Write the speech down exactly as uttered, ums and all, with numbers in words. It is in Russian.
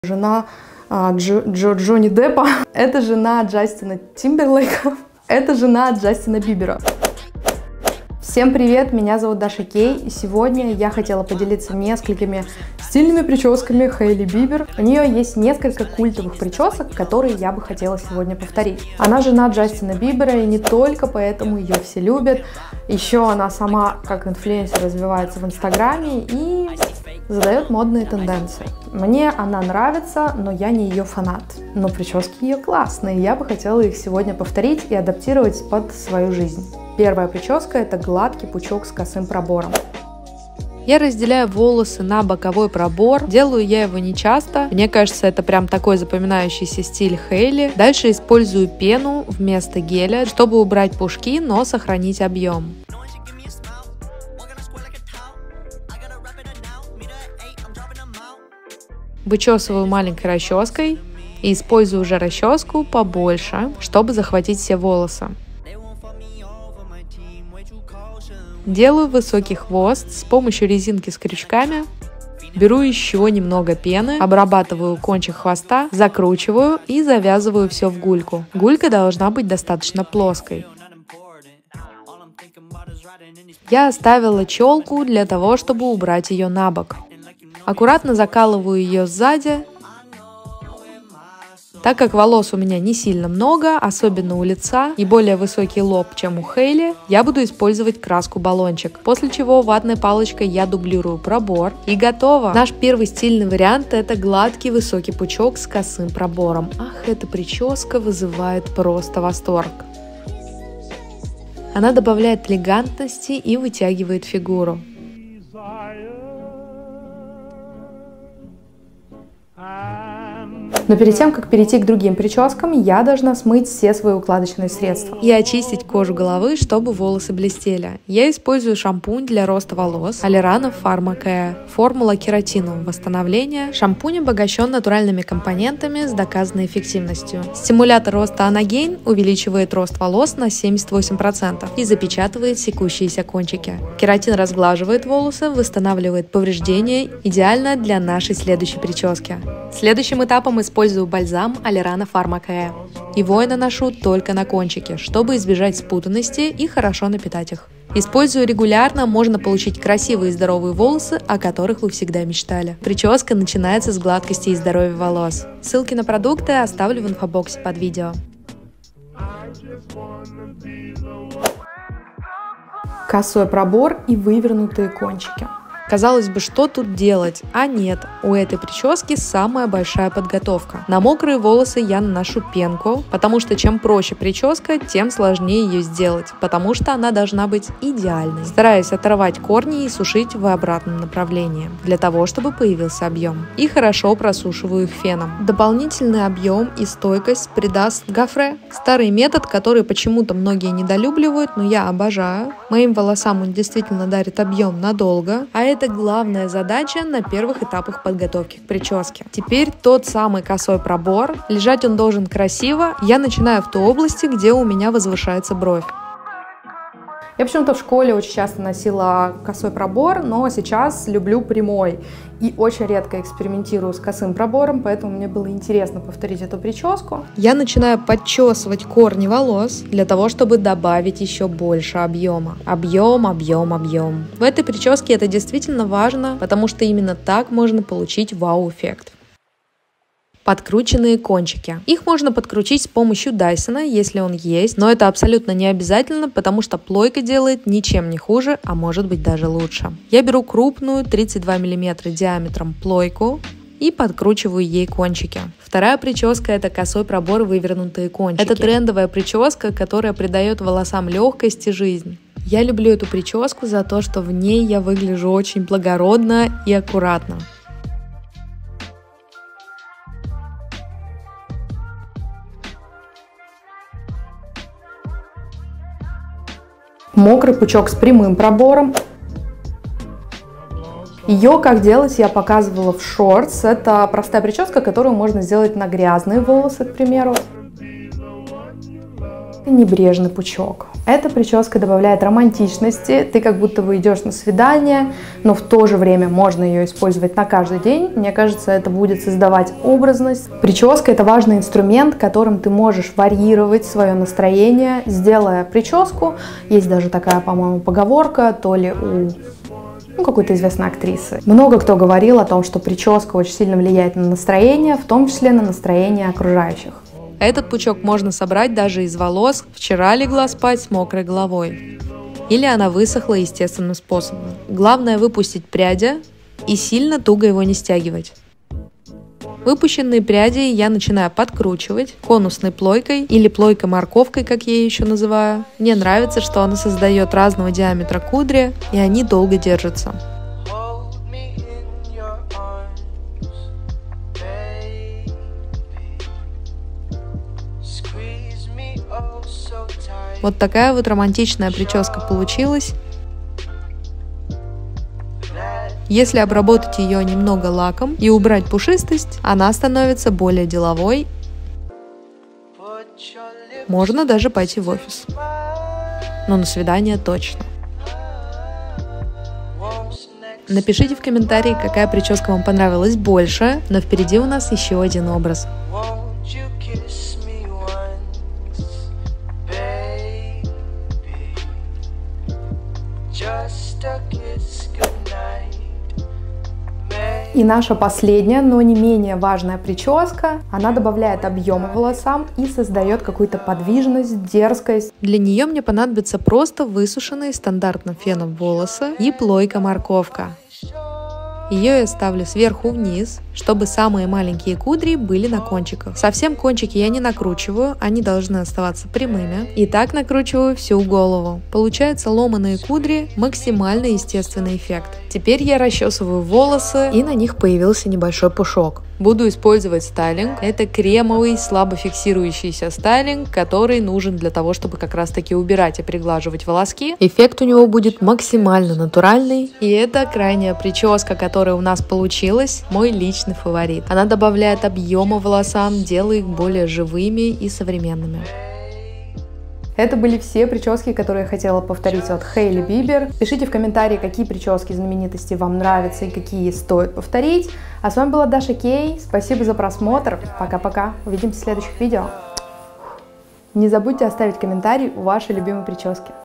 Жена а, Джо, Джо, Джонни Деппа. Это жена Джастина Тимберлейка. Это жена Джастина Бибера. Всем привет, меня зовут Даша Кей, и сегодня я хотела поделиться несколькими стильными прическами Хейли Бибер. У нее есть несколько культовых причесок, которые я бы хотела сегодня повторить. Она жена Джастина Бибера, и не только поэтому ее все любят. Еще она сама как инфлюенсер развивается в Инстаграме и задает модные тенденции. Мне она нравится, но я не ее фанат. Но прически ее классные, я бы хотела их сегодня повторить и адаптировать под свою жизнь. Первая прическа – это гладкий пучок с косым пробором. Я разделяю волосы на боковой пробор, делаю я его не часто, мне кажется, это прям такой запоминающийся стиль Хейли. Дальше использую пену вместо геля, чтобы убрать пушки, но сохранить объем. Вычесываю маленькой расческой и использую уже расческу побольше, чтобы захватить все волосы. Делаю высокий хвост с помощью резинки с крючками. Беру еще немного пены, обрабатываю кончик хвоста, закручиваю и завязываю все в гульку. Гулька должна быть достаточно плоской. Я оставила челку для того, чтобы убрать ее на бок. Аккуратно закалываю ее сзади. Так как волос у меня не сильно много, особенно у лица, и более высокий лоб, чем у Хейли, я буду использовать краску баллончик. После чего ватной палочкой я дублирую пробор. И готово! Наш первый стильный вариант – это гладкий высокий пучок с косым пробором. Ах, эта прическа вызывает просто восторг. Она добавляет элегантности и вытягивает фигуру. Но перед тем, как перейти к другим прическам, я должна смыть все свои укладочные средства. И очистить кожу головы, чтобы волосы блестели. Я использую шампунь для роста волос Алерана Pharmacare. Формула кератинового восстановления. Шампунь обогащен натуральными компонентами с доказанной эффективностью. Стимулятор роста анагейн увеличивает рост волос на семьдесят восемь процентов и запечатывает секущиеся кончики. Кератин разглаживает волосы, восстанавливает повреждения, идеально для нашей следующей прически. Следующим этапом использую бальзам Алерана Pharmacare. Его я наношу только на кончики, чтобы избежать спутанности и хорошо напитать их. Используя регулярно, можно получить красивые и здоровые волосы, о которых вы всегда мечтали. Прическа начинается с гладкости и здоровья волос. Ссылки на продукты оставлю в инфобоксе под видео. Косой пробор и вывернутые кончики. Казалось бы, что тут делать? А нет, у этой прически самая большая подготовка. На мокрые волосы я наношу пенку, потому что чем проще прическа, тем сложнее ее сделать, потому что она должна быть идеальной. Стараюсь оторвать корни и сушить в обратном направлении, для того, чтобы появился объем. И хорошо просушиваю их феном. Дополнительный объем и стойкость придаст гофре. Старый метод, который почему-то многие недолюбливают, но я обожаю. Моим волосам он действительно дарит объем надолго, а это Это главная задача на первых этапах подготовки к прическе. Теперь тот самый косой пробор. Лежать он должен красиво. Я начинаю в той области, где у меня возвышается бровь. Я почему-то в школе очень часто носила косой пробор, но сейчас люблю прямой. И очень редко экспериментирую с косым пробором, поэтому мне было интересно повторить эту прическу. Я начинаю подчесывать корни волос для того, чтобы добавить еще больше объема. Объем, объем, объем. В этой прическе это действительно важно, потому что именно так можно получить вау-эффект. Подкрученные кончики. Их можно подкрутить с помощью Дайсона, если он есть, но это абсолютно не обязательно, потому что плойка делает ничем не хуже, а может быть даже лучше. Я беру крупную тридцать два миллиметра диаметром плойку и подкручиваю ей кончики. Вторая прическа – это косой пробор, вывернутые кончики. Это трендовая прическа, которая придает волосам легкость и жизнь. Я люблю эту прическу за то, что в ней я выгляжу очень благородно и аккуратно. Мокрый пучок с прямым пробором. Ее как делать я показывала в шортс. Это простая прическа, которую можно сделать на грязные волосы, к примеру. Небрежный пучок. Эта прическа добавляет романтичности, ты как будто бы идешь на свидание, но в то же время можно ее использовать на каждый день. Мне кажется, это будет создавать образность. Прическа — это важный инструмент, которым ты можешь варьировать свое настроение, сделая прическу. Есть даже такая, по-моему, поговорка, то ли у ну, какой-то известной актрисы. Много кто говорил о том, что прическа очень сильно влияет на настроение, в том числе на настроение окружающих. Этот пучок можно собрать даже из волос. Вчера легла спать с мокрой головой. Или она высохла естественным способом. Главное выпустить прядя и сильно туго его не стягивать. Выпущенные пряди я начинаю подкручивать конусной плойкой или плойкой-морковкой, как я ее еще называю. Мне нравится, что она создает разного диаметра кудри, и они долго держатся. Вот такая вот романтичная прическа получилась. Если обработать ее немного лаком и убрать пушистость, она становится более деловой. Можно даже пойти в офис. Но на свидание точно. Напишите в комментарии, какая прическа вам понравилась больше, но впереди у нас еще один образ. И наша последняя, но не менее важная прическа, она добавляет объема волосам и создает какую-то подвижность, дерзкость. Для нее мне понадобятся просто высушенные стандартным феном волосы и плойка-морковка. Ее я ставлю сверху вниз, чтобы самые маленькие кудри были на кончиках. Совсем кончики я не накручиваю, они должны оставаться прямыми. И так накручиваю всю голову. Получается ломаные кудри, максимально естественный эффект. Теперь я расчесываю волосы, и на них появился небольшой пушок. Буду использовать стайлинг. Это кремовый, слабо фиксирующийся стайлинг, который нужен для того, чтобы как раз таки убирать и приглаживать волоски. Эффект у него будет максимально натуральный. И это крайняя прическа, которая у нас получилась, мой личный фаворит. Она добавляет объема волосам, делая их более живыми и современными. Это были все прически, которые я хотела повторить от Хейли Бибер. Пишите в комментарии, какие прически знаменитостей вам нравятся и какие стоит повторить. А с вами была Даша Кей. Спасибо за просмотр. Пока-пока. Увидимся в следующих видео. Не забудьте оставить комментарий у вашей любимой прически.